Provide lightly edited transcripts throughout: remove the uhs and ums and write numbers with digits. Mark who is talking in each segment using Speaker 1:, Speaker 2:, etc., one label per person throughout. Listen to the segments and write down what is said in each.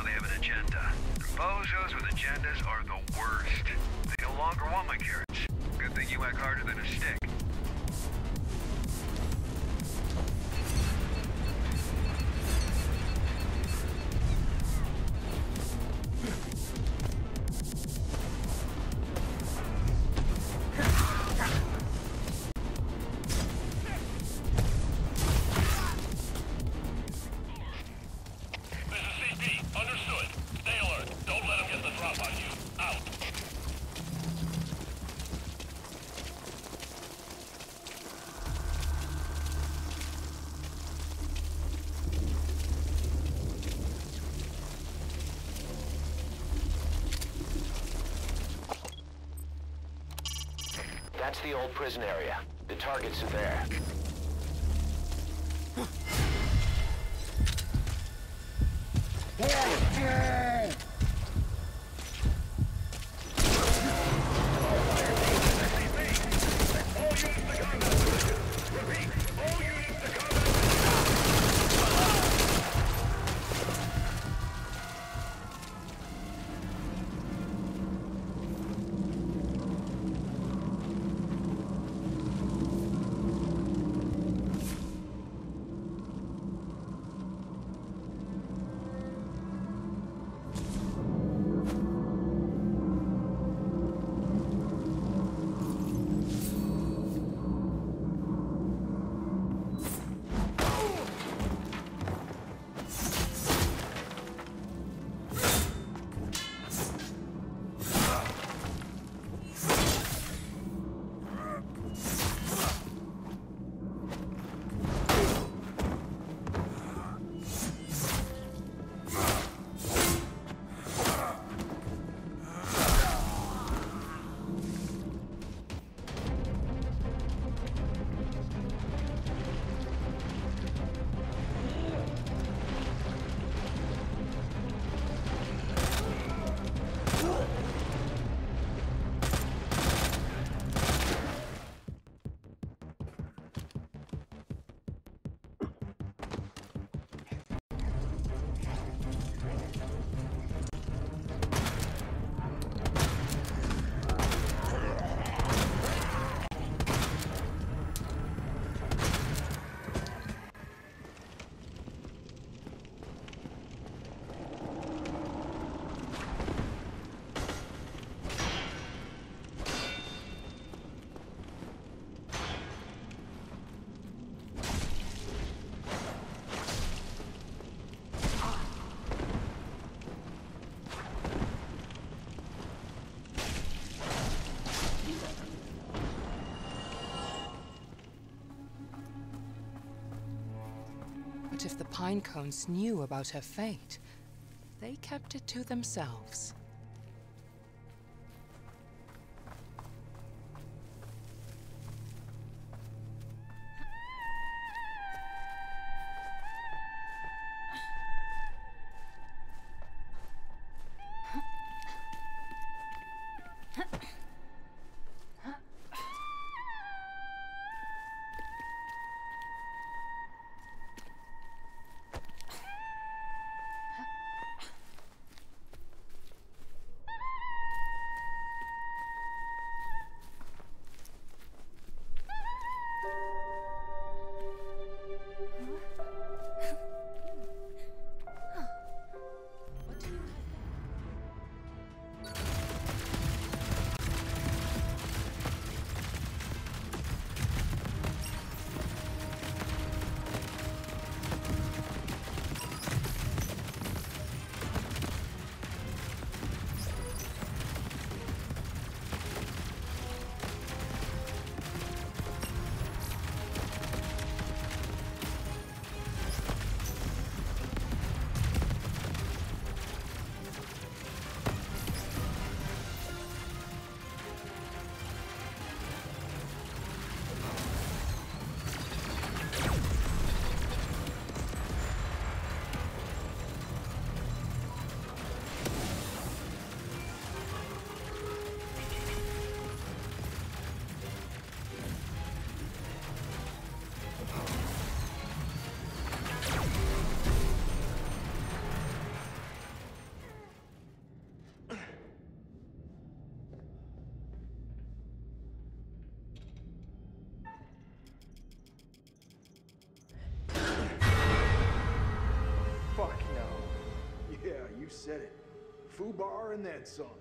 Speaker 1: definitely have an agenda. Bozos with agendas are the worst. They no longer want my carrots. Good thing you whack harder than a stick.
Speaker 2: That's the old prison area. The targets are there.
Speaker 3: But if the Pinecones knew about her fate, they kept it to themselves.
Speaker 4: said it. Foobar and then some.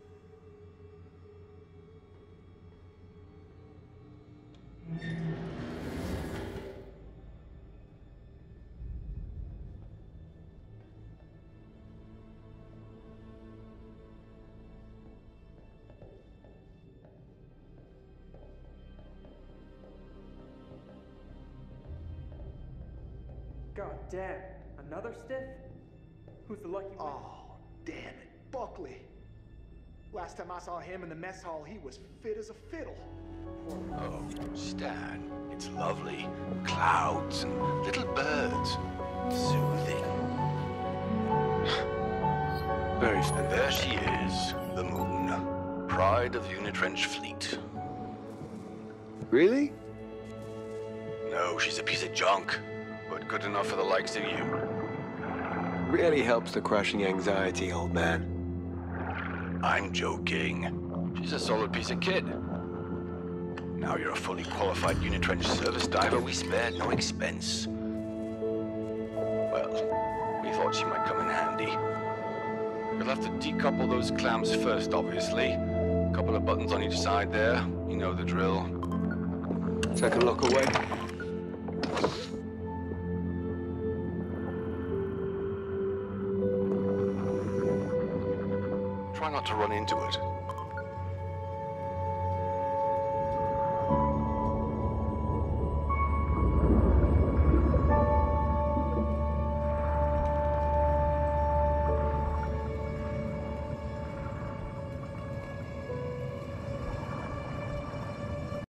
Speaker 5: God damn, another stiff? Who's the lucky one?
Speaker 4: Oh, damn it, Buckley. Last time I saw him in the mess hall, he was fit as a fiddle.
Speaker 6: Oh, Stan, it's lovely. Clouds and little birds. Soothing.
Speaker 2: Very
Speaker 6: And there she is, the moon. Pride of the Unitrench fleet.
Speaker 2: Really?
Speaker 6: No, she's a piece of junk. But good enough for the likes of you.
Speaker 2: Really helps the crushing anxiety, old man.
Speaker 6: I'm joking. She's a solid piece of kit. Now you're a fully qualified Unitrench service diver, we spared no expense. Well, we thought she might come in handy. You'll have to decouple those clamps first, obviously. A couple of buttons on each side there. You know the drill.
Speaker 2: So I can look away.
Speaker 6: Try not to run into it.